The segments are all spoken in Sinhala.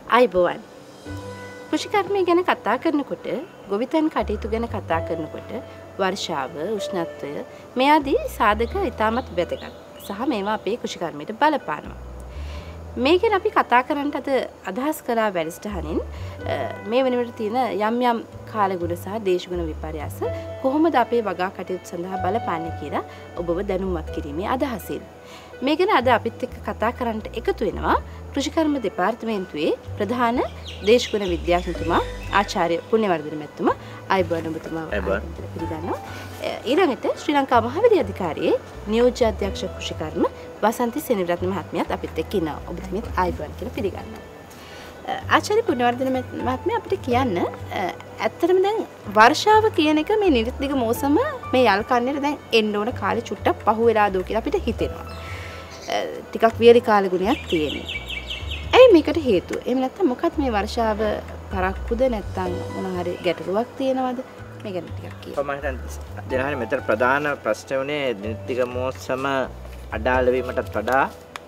අයිබෝවන් කෘෂිකර්මය ගැන කතා කරනකොට ගොවිතැන් කටයුතු ගැන කතා කරනකොට වර්ෂාව උෂ්ණත්වය මේ ආදී සාධක ඉතාමත් වැදගත් සහ මේවා අපේ කෘෂිකර්මයට බලපානවා මේ ගැන අපි කතා කරන්නට අද අදහස් කරා වැඩසටහනින් මේ වෙනකොට තියෙන යම් යම් කාලගුණ සහ දේශගුණ විපර්යාස කොහොමද අපේ වගා කටයුතු සඳහා බලපාන්නේ කියලා ඔබව දැනුවත් කිරීමේ අදහසින් මේ ගැන අද අපිත් එක්ක කතා කරන්නට එකතු වෙනවා කෘෂිකර්ම දෙපාර්තමේන්තුවේ ප්‍රධාන දේශගුණ විද්‍යාඥතුමා ආචාර්ය පුණ්‍යවර්ධන මැතිතුමා අයිබෝවන් ඔබතුමා පිළිගන්නවා ඊළඟට ශ්‍රී ලංකා මහවිද්‍යාලය අධිකාරියේ නියෝජ්‍ය අධ්‍යක්ෂ කෘෂිකර්ම වසන්ති සෙනවිරත්න මහත්මියත් අපිත් එක්ක ඉන්නවා ඔබතුමියත් අයිබෝවන් කියලා පිළිගන්නවා ආචාර්ය පුණ්‍යවර්ධන මහත්මිය අපිට කියන්න ඇත්තටම දැන් වර්ෂාව කියන එක මේ නිර්දිග මෝසම මේ යල් කන්නේට දැන් එන්න ඕන කාලේ චුට්ටක් පහු වෙලා දෝ කියලා අපිට හිතෙනවා ටිකක් වියලි කාලගුණයක් තියෙනවා. ඇයි මේකට හේතුව? එහෙම නැත්නම් මොකක්ද මේ වර්ෂාව පරක්කුද නැත්නම් මොන හරි ගැටලුවක් තියෙනවද? මේ ගැන ටිකක් කියන්න. මම හිතන්නේ දෙනහනේ මෙතන ප්‍රධාන ප්‍රශ්නේ උනේ නිර්දිග මෝසම අඩාල වීමටත් වඩා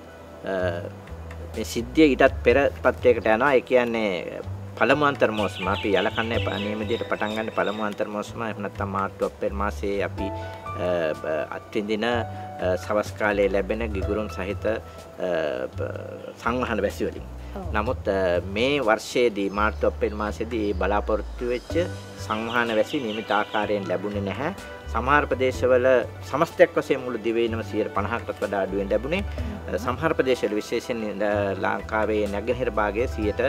මේ සිද්ධිය ඊටත් පෙර තත්යකට යනවා. ඒ කියන්නේ පළමු අන්තර් මෝසම අපි යලකන්නේ නියම විදිහට පටන් ගන්න පළමු අන්තර් මෝසම එහෙම නැත්නම් මාර්තු අප්‍රේල් මාසයේ අපි අත්විඳින සවස් කාලයේ ලැබෙන ගිගුරුම් සහිත සංවහන වැසි වලින්. නමුත් මේ වර්ෂයේදී මාර්තු අප්‍රේල් මාසයේදී බලාපොරොත්තු වෙච්ච සංවහන වැසි නියමිත ආකාරයෙන් ලැබුණේ නැහැ. සමහර ප්‍රදේශවල සමස්තයක් වශයෙන් මුළු දිවයිනම 50%කටත් වඩා අඩුවෙන් ලැබුණේ. සමහර ප්‍රදේශවල විශේෂයෙන් ලංකාවේ නැගෙනහිර භාගයේ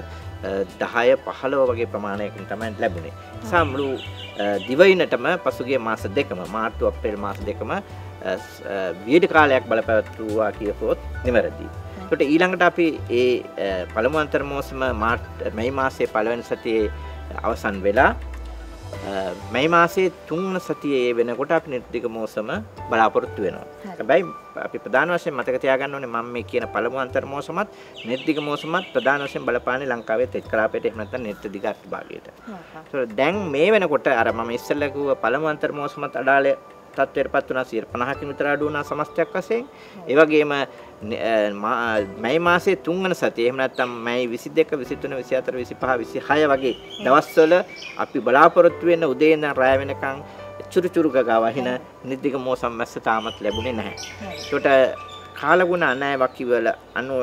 10-15 වගේ ප්‍රමාණයකින් තමයි ලැබුණේ. නිසා මුළු දිවයිනටම පසුගිය මාස දෙකම මාර්තු අප්‍රේල් මාස දෙකම විවිධ කාලයක් බලපෑවුවා කියපොත් නිවැරදි. ඒකට ඊළඟට අපි ඒ පළමු අන්තර් මෝසම මැයි මාසයේ පළවෙනි සතියේ අවසන් වෙලා මැයි මාසයේ 3 වන සතියේ වෙනකොට අපි නිර්දිග මෝසම බලාපොරොත්තු වෙනවා. හැබැයි අපි ප්‍රධාන වශයෙන් මතක තියාගන්න ඕනේ මම මේ කියන පළමු අන්තර් මෝසමත් නිර්දිග මෝසමත් ප්‍රධාන වශයෙන් බලපාන්නේ ලංකාවේ තෙත් කලාපයට එහෙම නැත්නම් නිර්දිග අර්ථභාගයට. ඒත් දැන් මේ වෙනකොට අර මම ඉස්සෙල්ලා කිව්ව පළමු අන්තර් මෝසමත් අඩාලේ තත්ත්වයටපත් වුණා 50කින් විතර අඩු වුණා සමස්තයක් වශයෙන්. ඒ වගේම මැයි මාසයේ 3 වන සතියේ එහෙම නැත්නම් මැයි 22 23 24 25 26 වගේ දවස්වල අපි බලාපොරොත්තු වෙන උදේ ඉඳන් රාය වෙනකන් චුරුචුරු ගගා වහින නිර්දිග මෝසම් මැස්ස තාමත් ලැබුණේ නැහැ. ඒකට කාලගුණ අනෑවක් කිවල අනුව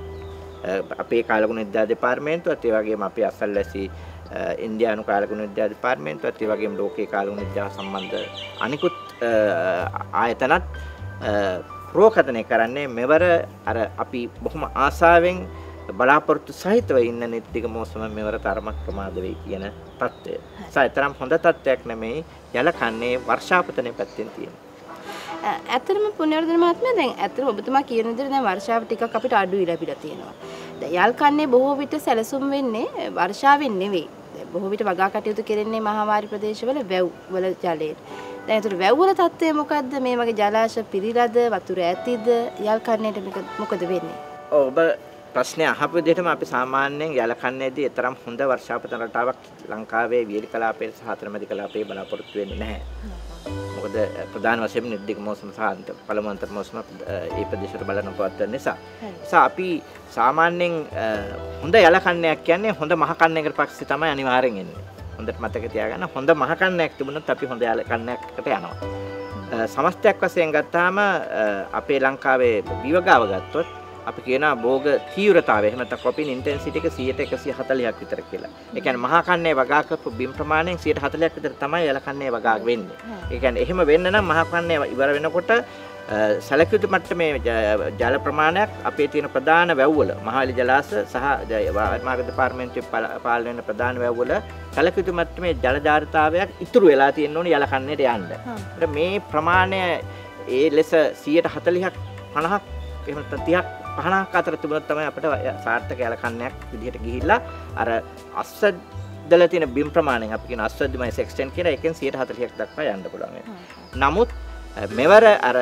අපේ කාලගුණ විද්‍යා දෙපාර්තමේන්තුවත් ඒ වගේම අපේ අසල්වැසි ඉන්දියානු කාලගුණ විද්‍යා දෙපාර්තමේන්තුවත් ඒ වගේම ලෝකීය කාලගුණ විද්‍යාව සම්බන්ධ අනිකුත් ආයතනත් ප්‍රෝකතනය කරන්නේ මෙවර අර අපි බොහොම ආසාවෙන් බලාපොරොත්තු සහිතව ඉන්න නිර්දිග මෝසම මෙවර තරමක් ප්‍රමාද වෙයි කියන තත්ත්වය. සායතරම් හොඳ තත්ත්වයක් නෙමෙයි යලකන්නේ වර්ෂාපතනයේ පැත්තෙන් තියෙනවා. ඇත්තටම පුණ්‍යවර්ධන මහත්මයා දැන් ඇත්තටම ඔබතුමා කියන විදිහට දැන් වර්ෂාව ටිකක් අපිට අඩුයි ලැබිලා තියෙනවා. දැන් යල්කන්නේ බොහෝ විට සැලසුම් වෙන්නේ වර්ෂාවෙන් නෙවෙයි. බොහෝ විට වගා කටයුතු කෙරෙන්නේ මහාවාරි ප්‍රදේශවල වැව් වල ජලයෙන්. දැන් ඒතර වැව් වල තත්ත්වය මොකද්ද? මේ වගේ ජලාශ පිරීලාද වතුර ඇතිද? යල්කන්නේට මොකද වෙන්නේ? ඔබ ප්‍රශ්නේ අහපු විදිහටම අපි සාමාන්‍යයෙන් යලකන්නේදී තරම් හොඳ වර්ෂාපතන රටාවක් ලංකාවේ වියලි කලාපයේ සහ අතරමැදි කලාපයේ බලාපොරොත්තු වෙන්නේ නැහැ. මොකද ප්‍රධාන වශයෙන් නිර්දිග මෝසම සහ පළමු අන්තර් මෝසම ඒ ප්‍රදේශවල බලන පවත්වන නිසා. අපි සාමාන්‍යයෙන් හොඳ යලකන්නයක් කියන්නේ හොඳ මහකන්නයකට පස්සේ තමයි අනිවාර්යෙන් එන්නේ. හොඳට මතක තියාගන්න හොඳ මහකන්නයක් තිබුණොත් අපි හොඳ යලකන්නයකට යනවා. සමස්තයක් වශයෙන් ගත්තාම අපේ ලංකාවේ විවගාව ගත්තොත් අපි කියනවා භෝග තීව්‍රතාවය එහෙම නැත්නම් කොපින් ඉන්ටෙන්සිටි එක 140ක් විතර කියලා. ඒ කියන්නේ මහා කන්නේ වගා කරපු බිම් ප්‍රමාණයෙන් 140ක් විතර තමයි යලකන්නේ වගා වෙන්නේ. ඒ කියන්නේ එහෙම වෙන්න නම් මහා කන්නේ ඉවර වෙනකොට සැලකියුතු මට්ටමේ ජල ප්‍රමාණයක් අපේ තියෙන ප්‍රධාන වැව්වල මහවැලි ජලාශ සහ මාර්ග දෙපාර්තමේන්තුවේ පාලනය වෙන ප්‍රධාන වැව්වල සැලකියුතු මට්ටමේ ජල ධාරිතාවයක් ඉතුරු වෙලා තියෙන්න ඕනේ යලකන්නේට යන්න. ඒත් මේ ප්‍රමාණය ඒ ලෙස 140ක් 50ක් එහෙම නැත්නම් 30ක් 50ක් අතර තිබුණොත් තමයි අපිට සාර්ථක යලකන්නයක් විදිහට ගිහිල්ලා අර අස්සදල තියෙන බිම් ප්‍රමාණයෙන් අපි කියන අස්සද්දිමයි සෙක්ස්ටෙන් කියලා එකෙන් 140ක් දක්වා යන්න පුළුවන්. නමුත් මෙවර අර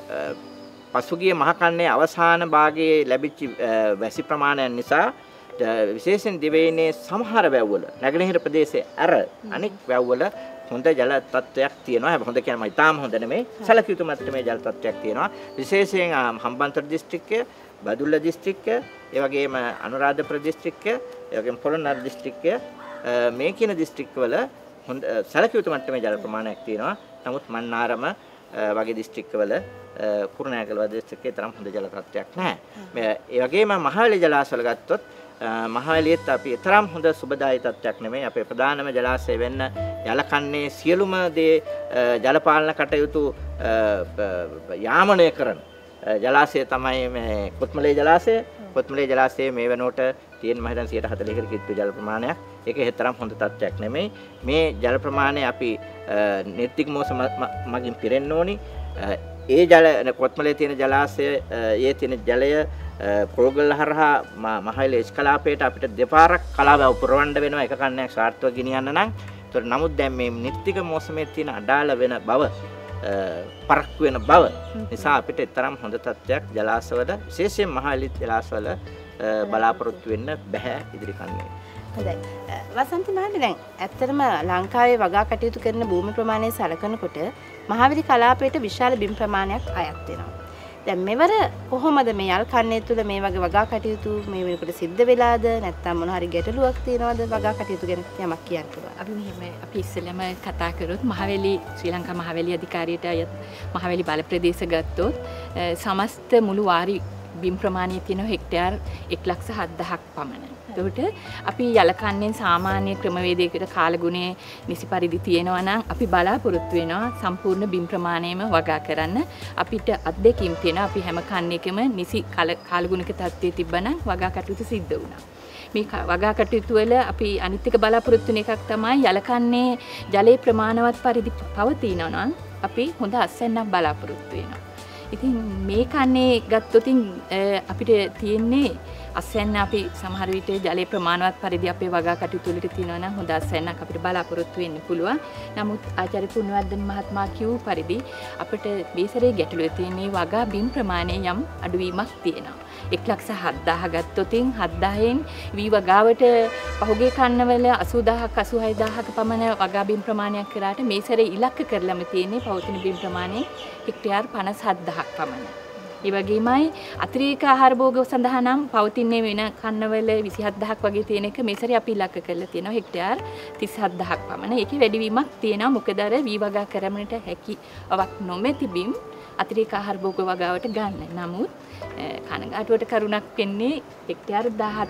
පසුගිය මහකන්නේ අවසාන භාගයේ ලැබිච්ච වැසි ප්‍රමාණයන් නිසා විශේෂයෙන් දිවයිනේ සමහර වැව්වල නැගෙනහිර ප්‍රදේශයේ අර අනෙක් වැව්වල හොඳ ජල තත්ත්වයක් තියෙනවා. හැබැයි හොඳ කියනම ඉතාම හොඳ නෙමෙයි. සැලකිය යුතු මට්ටමේ ජල තත්ත්වයක් තියෙනවා. විශේෂයෙන් හම්බන්තොට දිස්ත්‍රික්කය, බදුල්ල දිස්ත්‍රික්කය, ඒ වගේම අනුරාධපුර දිස්ත්‍රික්කය, ඒ වගේම පොළොන්නරු දිස්ත්‍රික්කය මේ කියන දිස්ත්‍රික්කවල හොඳ සැලකිය යුතු මට්ටමේ ජල ප්‍රමාණයක් තියෙනවා. නමුත් මන්නාරම වගේ දිස්ත්‍රික්කවල කුරුණෑගල වගේ දිස්ත්‍රික්කේ තරම් හොඳ ජල තත්ත්වයක් නැහැ. ඒ වගේම මහවැලි ජලාශවල ගත්තොත් මහවැලියෙත් අපි තරම් හොඳ සුබදායී තත්ත්වයක් නෙමෙයි. අපේ ප්‍රධානම ජලාශය වෙන්න යලකන්නේ සියලුම දේ ජල පාලන කටයුතු යාමනය කරන ජලාශය තමයි මේ කොත්මලේ ජලාශය. කොත්මලේ ජලාශයේ මේ වෙනකොට තියෙන මම හිතන්නේ 140කට කිට්ටු ජල ප්‍රමාණයක්. ඒක හේතරම් හොඳ තත්ත්වයක් නෙමෙයි. මේ ජල ප්‍රමාණය අපි නිර්තික මෝස මගින් පිරෙන්න ඕනි. ඒ ජල කොත්මලේ තියෙන ජලාශය ඒ තියෙන ජලය පොල්ගල් හරහා මහවැලි එස් කලාපයට අපිට දෙපාරක් කලාව උපරවන්න වෙනවා එක කන්නයක් සාර්ථකව ගෙනියන්න නම්. ඒතර නමුත් දැන් මේ නිර්තික මෝසමේ තියෙන අඩාල වෙන බව පරක්කු වෙන බව නිසා අපිට තරම් හොඳ තත්ත්වයක් ජලාශවල විශේෂයෙන් මහවැලි ජලාශවල බලාපොරොත්තු වෙන්න බෑ ඉදිරි කන්නේ. හොඳයි. වසන්ති මහත්මිය දැන් ඇත්තටම ලංකාවේ වගා කටයුතු කරන භූමි ප්‍රමාණය සලකනකොට මහවැලි කලාපයට විශාල බිම් ප්‍රමාණයක් අයත් වෙනවා. දැන් මෙවර කොහොමද මේ යල් කන්නේ තුල මේ වගේ වගා කටයුතු මේ වෙනකොට සිද්ධ වෙලාද නැත්නම් මොන හරි ගැටලුවක් තියෙනවද වගා කටයුතු ගැන යමක් කියන්න පුළුවන්. අපි මෙහෙම අපි ඉස්සෙල්ලාම කතා කරොත් මහවැලි ශ්‍රී ලංකා මහවැලි අධිකාරියට අයත් මහවැලි බල ප්‍රදේශ ගත්තොත් සමස්ත මුළු වාරි බිම් ප්‍රමාණය තියෙන හෙක්ටයාර් 1,07,000ක් පමණ. එතකොට අපි යලකන්නෙන් සාමාන්‍ය ක්‍රමවේදයකට කාලගුණයේ නිසි පරිදි තියෙනවා නම් අපි බලාපොරොත්තු වෙනවා සම්පූර්ණ බිම් ප්‍රමාණයම වගා කරන්න. අපිට අත්දැකීම් තියෙනවා අපි හැම කන්නේකම නිසි කාලගුණික තත්ත්වයේ තිබ්බනම් වගා කටයුතු සිද්ධ වුණා. මේ වගා කටයුතු වල අපි අනිත් එක බලාපොරොත්තු වෙන එකක් තමයි යලකන්නේ ජලයේ ප්‍රමාණවත් පරිදි පවතිනවා නම් අපි හොඳ අස්වැන්නක් බලාපොරොත්තු වෙනවා. ඉතින් මේ කන්නේ ගත්තොතින් අපිට තියෙන්නේ අස්වැන්න අපි සමහර විට ජලයේ ප්‍රමාණවත් පරිදි අපේ වගා කටයුතු වලට තියෙනවා නම් හොඳ අස්වැන්නක් අපිට බලාපොරොත්තු වෙන්න පුළුවන්. නමුත් ආචාර්ය පුණ්‍යවර්ධන මහත්මයා කියූ පරිදි අපිට බේසරේ ගැටලුවේ තියෙන්නේ වගා බිම් ප්‍රමාණයේ යම් අඩුවීමක් තියෙනවා. 1,07,000 ගත්තොතින් 7,000න් වී වගාවට පහුගිය කන්නවල 80000ක් 86000ක පමණ වගා බිම් ප්‍රමාණයක් කරාට මේ සැරේ ඉලක්ක කරලම තියෙන්නේ පවතින බිම් ප්‍රමාණය හෙක්ටයාර් 57000ක් පමණ. ඒ වගේමයි අතිරේක ආහාර භෝග සඳහා නම් පවතින්නේ වෙන කන්නවල 27000ක් වගේ තියෙන එක මේ සැරේ අපි ඉලක්ක කරලා තියෙනවා හෙක්ටයාර් 37000ක් පමණ. ඒකේ වැඩිවීමක් තියෙනවා මොකද අර වී වගා කරන්නට හැකියාවක් නොමැති බිම් අතිරේක ආහාර භෝග වගාවට ගන්න. නමුත් කනගාටුවට කරුණක් වෙන්නේ හෙක්ටයාර්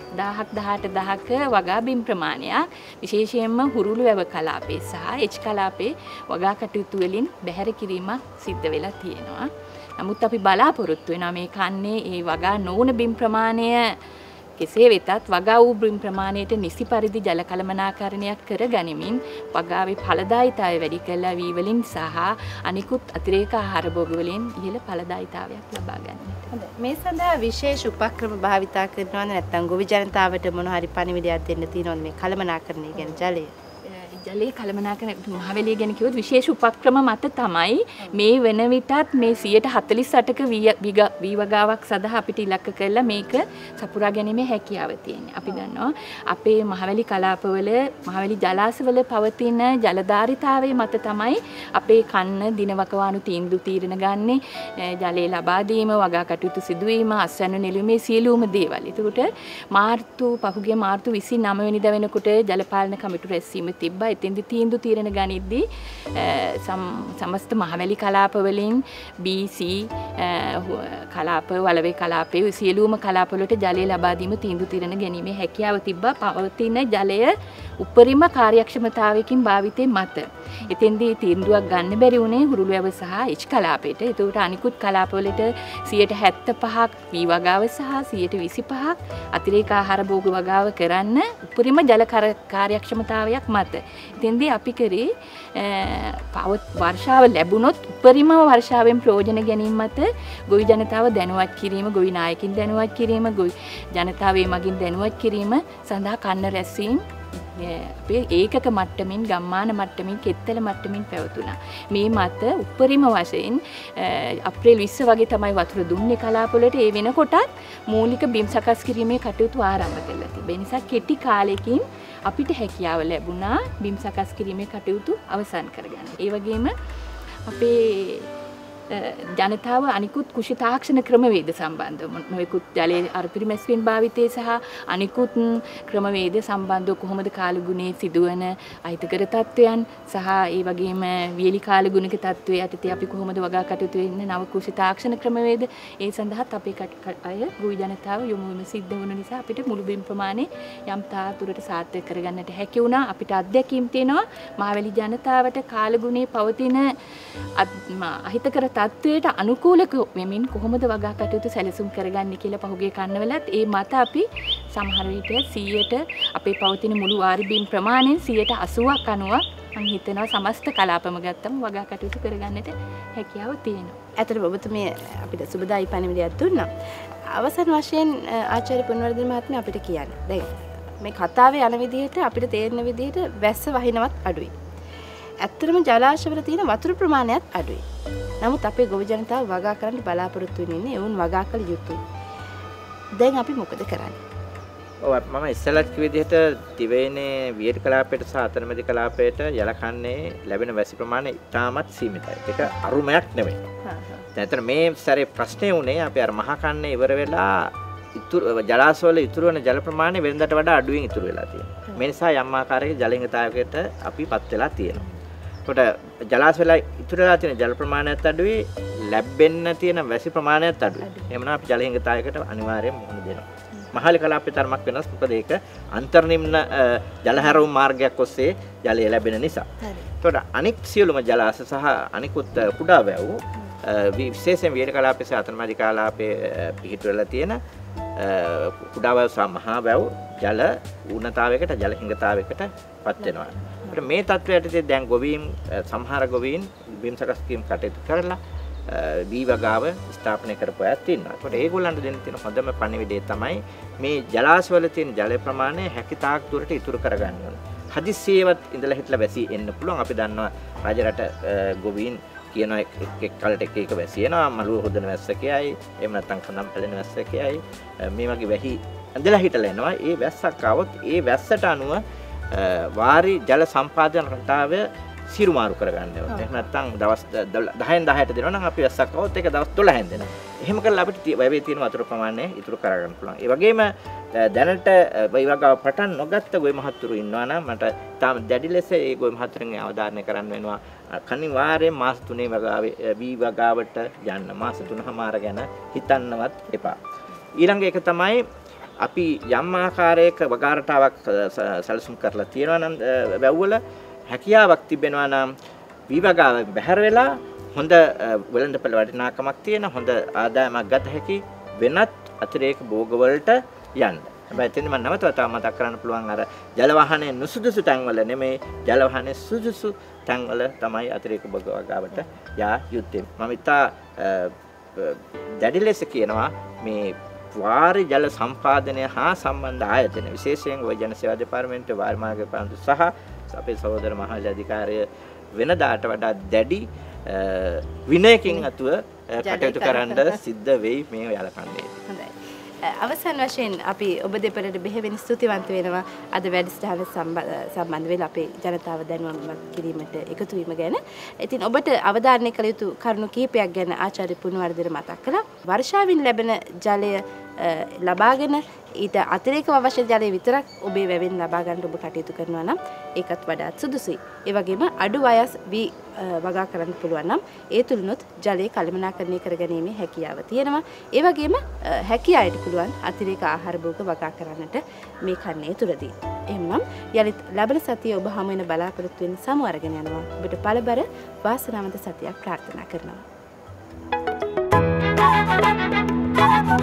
18,000ක වගා බිම් ප්‍රමාණයක් විශේෂයෙන්ම හුරුළු වැව කලාපේ සහ එච් කලාපේ වගා කටයුතු වලින් බැහැර කිරීමක් සිද්ධ වෙලා තියෙනවා. නමුත් අපි බලාපොරොත්තු වෙනවා මේ කන්නේ ඒ වගා නොවුන බිම් ප්‍රමාණය කෙසේ වෙතත් වගා වූ බිම් ප්‍රමාණයට නිසි පරිදි ජල කළමනාකරණයක් කර ගනිමින් වගාවේ ඵලදායීතාවය වැඩි කළා වී වලින් සහ අනිකුත් අතිරේක ආහාර භෝග වලින් ඉහළ ඵලදායීතාවයක් ලබා ගන්නට. හොඳයි. මේ සඳහා විශේෂ උපක්‍රම භාවිතා කරනවද නැත්නම් ගොවි ජනතාවට මොන හරි පණිවිඩයක් දෙන්න තියෙනවද මේ කළමනාකරණය ගැන ජලය? ජලයේ කළමනාකරණ මහවැලිය ගැන කිව්වොත් විශේෂ උපක්‍රම මත තමයි මේ වෙන විටත් මේ 148ක වී වගාවක් සඳහා අපිට ඉලක්ක කරලා මේක සපුරා ගැනීමේ හැකියාව තියෙනවා. අපි දන්නවා අපේ මහවැලි කලාපවල මහවැලි ජලාශවල පවතින ජලධාරිතාවයේ මත තමයි අපේ කන්න දිනවකවානු තීන්දුව තීරණ ගන්නේ ජලය ලබා දීම වගා කටයුතු සිදුවීම අස්වැන්න නෙළුමේ සියලුම දේවල්. ඒකට පහුගිය මාර්තු 29 වෙනිදා වෙනකොට ජලපාලන කමිටු රැස්වීම තිබ්බා. එතෙන්දි තීන්දුව තීරණ ගනිද්දී සමස්ත මහවැලි කලාප වලින් BC කලාප වලවේ කලාපයේ සියලුම කලාප වලට ජලය ලබා දීම තීන්දුව තීරණ ගැනීමේ හැකියාව තිබ්බා. පවතින ජලය උපරිම කාර්යක්ෂමතාවයකින් භාවිතේ මත. එතෙන්දී තීන්දුවක් ගන්න බැරි වුණේ හුරුළු වැව සහ එච් කලාපයට. ඒකට අනිකුත් කලාප වලට 75%ක් වී වගාව සහ 25%ක් අතිරේක ආහාර භෝග වගාව කරන්න උපරිම ජල කාර්යක්ෂමතාවයක් මත. එතෙන්දී අපි කරේ වර්ෂාව ලැබුණොත් උපරිම වර්ෂාවෙන් ප්‍රයෝජන ගැනීම මත ගොවි ජනතාව දැනුවත් කිරීම, ගොවි නායකින් දැනුවත් කිරීම, ගොවි ජනතාවේ මගින් දැනුවත් කිරීම සඳහා කන්න රැස්වීම අපේ ඒකක මට්ටමින්, ගම්මාන මට්ටමින්, කෙත්තල මට්ටමින් පැවතුණා. මේ මත උපරිම වශයෙන් අප්‍රේල් 20 වගේ තමයි වතුර දුන්නේ කලාපවලට. ඒ වෙනකොටත් මූලික බිම් සකස් කිරීමේ කටයුතු ආරම්භ කළා තිබේ. ඒ නිසා කෙටි කාලෙකින් අපිට හැකියාව ලැබුණා බිම් සකස් කිරීමේ කටයුතු අවසන් කරගන්න. ඒ වගේම අපේ ජනතාව අනිකුත් කුෂි තාක්ෂණ ක්‍රමවේද සම්බන්ධව නොයෙකුත් ජලයේ අර පිරිමැස්වීම භාවිතය සහ අනිකුත් ක්‍රමවේද සම්බන්ධව කොහොමද කාලගුණයේ සිදුවන අහිතකර තත්ත්වයන් සහ ඒ වගේම වියලි කාලගුණික තත්ත්වයේ යටතේ අපි කොහොමද වගා කටයුතු වෙන්නේ නව කුෂි තාක්ෂණ ක්‍රමවේද ඒ සඳහාත් අපේ අය ගොවි ජනතාව යොමු වීම සිද්ධ වුණ නිසා අපිට මුළු බිම් ප්‍රමාණය යම් තාතුරට සාර්ථක කරගන්නට හැකි වුණා. අපිට අත්දැකීම් තියෙනවා මහවැලි ජනතාවට කාලගුණයේ පවතින අහිතකර තත්ත්වයට අනුකූල වෙමින් කොහොමද වගා කටයුතු සැලසුම් කරගන්නේ කියලා පහුගිය කන්නවලත් ඒ මත අපි සමහර විට 100ට අපේ පවතින මුළු වාරි බිම් ප්‍රමාණයෙන් 80ක් 90ක් මම හිතනවා සමස්ත කලාපම ගත්තම වගා කටයුතු කරගන්නට හැකියාව තියෙනවා. ඇත්තටම ඔබතුමිය අපිට සුබදායි පණිවිඩයක් දුන්නා. අවසන් වශයෙන් ආචාර්ය පුණ්‍යවර්ධන මහත්මිය අපිට කියන්න. දැන් මේ කතාවේ යන විදිහට අපිට තේරෙන විදිහට වැස්ස වහිනවත් අඩුයි. ඇත්තටම ජලාශවල තියෙන වතුර ප්‍රමාණයත් අඩුයි. නමුත් අපේ ගොවි ජනතාව වගා කරන්න බලාපොරොත්තු වෙන්නේ වුන් වගා කළ යුතුයි. දැන් අපි මොකද කරන්නේ? ඔව් මම ඉස්සෙල්ලත් කිව්ව විදිහට දිවයිනේ වියලි කලාපයට සහ අතරමැදි කලාපයට යලකන්නේ ලැබෙන වැසි ප්‍රමාණය ඉතාමත් සීමිතයි. ඒක අරුමයක් නෙවෙයි. දැන් මේ සැරේ ප්‍රශ්නේ උනේ අපි අර මහා කන්නේ ඉවර වෙලා ජලාශවල ඉතුරු වෙන ජල ප්‍රමාණය වෙනදාට වඩා අඩුවෙන් ඉතුරු වෙලා තියෙනවා. මේ නිසා යම් ආකාරයක ජලහිඟතාවයකට අපිපත් වෙලා තියෙනවා. ඒකට ජලාශවල ඉතුරු වෙලා තියෙන ජල ප්‍රමාණයත් අඩුයි, ලැබෙන්න තියෙන වැසි ප්‍රමාණයත් අඩුයි. එහෙමනම් අපි ජලහිඟතාවයකට අනිවාර්යයෙන් මුහුණ දෙනවා. මහලි කලාපයේ තරමක් වෙනස්. මොකද ඒක අන්තර්නිම්න ජලහැරවුම් මාර්ගයක් ඔස්සේ ජලය ලැබෙන නිසා. ඒකට අනික් සියලුම ජලාශ සහ අනිකුත් කුඩා වැව් විශේෂයෙන් වියලි කලාපයේ සහ අතරමැදි කලාපයේ පිහිට වෙලා තියෙන කුඩා වැව් සහ මහා වැව් ජල ඌනතාවයකට ජලහිඟතාවයකට පත් වෙනවා. ඒකට මේ තත්ත්වයට දැන් ගොවීන් සමහර ගොවීන් බිම් සකස් කිරීම කටයුතු කරලා වී වගාව ස්ථාපනය කරපු අයත් ඉන්නවා. ඒකට ඒගොල්ලන්ට දෙන්න තියෙන හොඳම පණිවිඩය තමයි මේ ජලාශවල තියෙන ජල ප්‍රමාණය හැකිතාක් දුරට ඉතුරු කරගන්න ඕනේ. හදිස්සියේවත් ඉඳලා හිටලා වැසි එන්න පුළුවන්. අපි දන්නවා රජරට ගොවීන් කියන එක් කලට එක වැසි එනවා. මළුව හොදන වැස්ස කියයි. එහෙම නැත්නම් කඳම් පැලෙන වැස්ස කියයි. මේ වගේ වැහි ඇඳලා හිටලා එනවා. ඒ වැස්සක් ආවොත් ඒ වැස්සට අනුව වාරි ජල සම්පාදන රටාව සිරුමාරු කරගන්න ඕනේ. එහෙම නැත්නම් දවස් 10න් 10ට දෙනවා නම් අපි වැස්සක් આવොත් ඒක දවස් 12න් දෙනවා. එහෙම කරලා අපිට වැවේ තියෙන වතුර ප්‍රමාණය ඉතුරු කරගන්න පුළුවන්. ඒ වගේම දැනට වගාව පටන් නොගත්ත ගොවි මහත්තුරු ඉන්නවා නම් මට තාම දැඩි ලෙස ඒ ගොවි මහත්තුරුන්ගේ අවධානය කරන්න වෙනවා. අනිවාර්යයෙන් මාස 3 වගාවේ වී වගාවට යන්න. මාස 3මාර ගැන හිතන්නවත් එපා. ඊළඟ එක තමයි අපි යම් ආකාරයක වගා රටාවක් සැලසුම් කරලා තියෙනවා නම් වැව්වල හැකියාවක් තිබෙනවා නම් විවගාව බැහැර වෙලා හොඳ වෙළඳපොළ වටිනාකමක් තියෙන හොඳ ආදායමක් ගත හැකි වෙනත් අතිරේක භෝග වලට යන්න. හැබැයි එතෙන් මම නැවතත් මතක් කරන්න පුළුවන් අර ජල වාහනේ නුසුදුසු තැන්වල නෙමෙයි ජල වාහනේ සුදුසු තැන්වල තමයි අතිරේක භෝග වගාවට යා යුත්තේ. මම ඉතා දැඩි ලෙස කියනවා මේ වාරි ජල සම්පාදනය හා සම්බන්ධ ආයතන විශේෂයෙන් ඔය ජන සේවා දෙපාර්තමේන්තුවේ වාරි මාර්ග පාන්දු සහ අපේ සහෝදර මහජන අධිකාරිය වෙනදාට වඩා දැඩි විනයකින් අතුව කටයුතු කරන්න සිද්ධ වෙයි මේ යලකන්නේ. හොඳයි. අවසන් වශයෙන් අපි ඔබ දෙපළට බෙහෙවින් ස්තුතිවන්ත වෙනවා අද වැඩසටහන සම්බන්ධ වෙලා අපේ ජනතාව දැනුවත් කිරීමට එකතු වීම ගැන. ඉතින් ඔබට අවධාරණය කළ යුතු කරුණු කිහිපයක් ගැන ආචාර්ය පුණ්‍යවර්ධන මතක් කළා. වර්ෂාවෙන් ලැබෙන ජලය ලබාගෙන ඊට අතිරේක අවශ්‍ය ජලය විතරක් ඔබේ වැවෙන් ලබා ගන්න ඔබ කටයුතු කරනවා නම් ඒකත් වඩාත් සුදුසුයි. ඒ වගේම අඩු වයස් වී වගා කරන්න පුළුවන් නම් ඒ තුලිනුත් ජලය කළමනාකරණය කරගැනීමේ හැකියාව තියෙනවා. ඒ වගේම හැකියාවට පුළුවන් අතිරේක ආහාර භෝග වගා කරන්නට මේ කන්නේ තුලදී. එහෙනම් යලිත් ලැබෙන සතිය ඔබ හැම වෙන බලාපොරොත්තු වෙන සමු අරගෙන යනවා. ඔබට පළබර වාසනාවන්ත සතියක් ප්‍රාර්ථනා කරනවා.